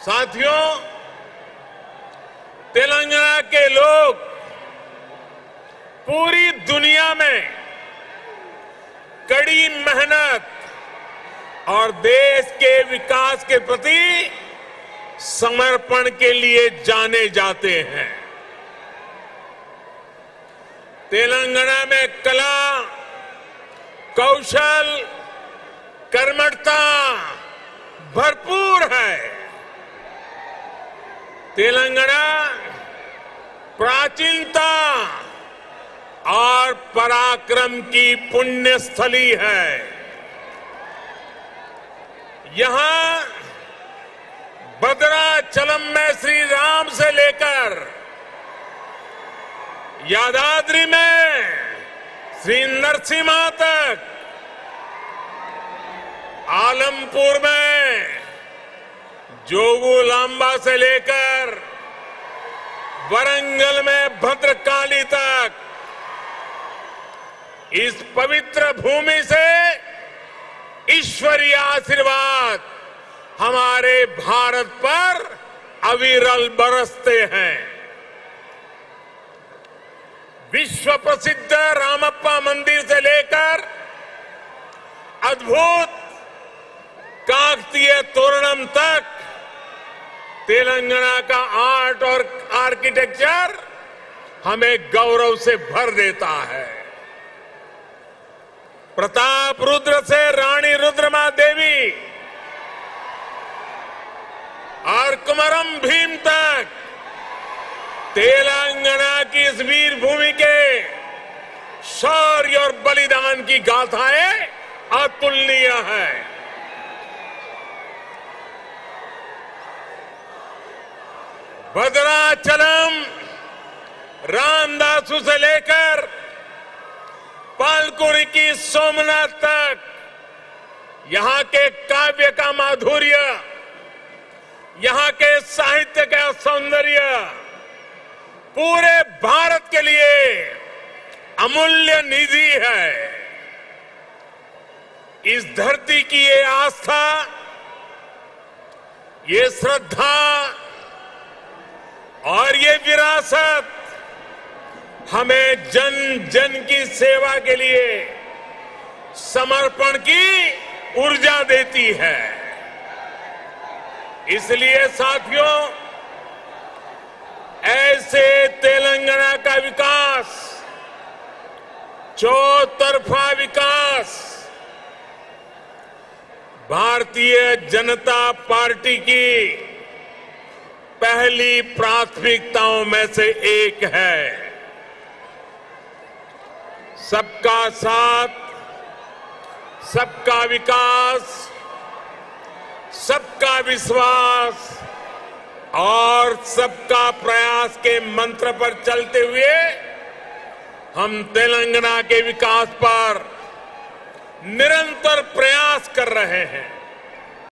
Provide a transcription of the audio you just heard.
साथियों, तेलंगाना के लोग पूरी दुनिया में कड़ी मेहनत और देश के विकास के प्रति समर्पण के लिए जाने जाते हैं। तेलंगाना में कला, कौशल, कर्मठता भरपूर है। तेलंगाना प्राचीनता और पराक्रम की पुण्य स्थली है। यहां भद्राचलम में श्री राम से लेकर यादाद्री में श्री नरसिम्हा तक, आलमपुर में जोगुलांबा से लेकर वरंगल में भद्रकाली तक इस पवित्र भूमि से ईश्वरीय आशीर्वाद हमारे भारत पर अविरल बरसते हैं। विश्व प्रसिद्ध रामप्पा मंदिर से लेकर अद्भुत काकतीय तोरणम तक तेलंगाना का आर्ट और आर्किटेक्चर हमें गौरव से भर देता है। प्रताप रुद्र से रानी रुद्रमा देवी और कुमरम भीम तक तेलंगाना की इस वीर भूमि के शौर्य और बलिदान की गाथाएं अतुलनीय है। भद्राचलम, रामदासु से लेकर पालकुरी की सोमनाथ तक यहां के काव्य का माधुर्य, यहां के साहित्य का सौंदर्य पूरे भारत के लिए अमूल्य निधि है। इस धरती की ये आस्था, ये श्रद्धा और ये विरासत हमें जन जन की सेवा के लिए समर्पण की ऊर्जा देती है। इसलिए साथियों, ऐसे तेलंगाना का विकास, चौतरफा विकास भारतीय जनता पार्टी की पहली प्राथमिकताओं में से एक है। सबका साथ, सबका विकास, सबका विश्वास और सबका प्रयास के मंत्र पर चलते हुए हम तेलंगाना के विकास पर निरंतर प्रयास कर रहे हैं।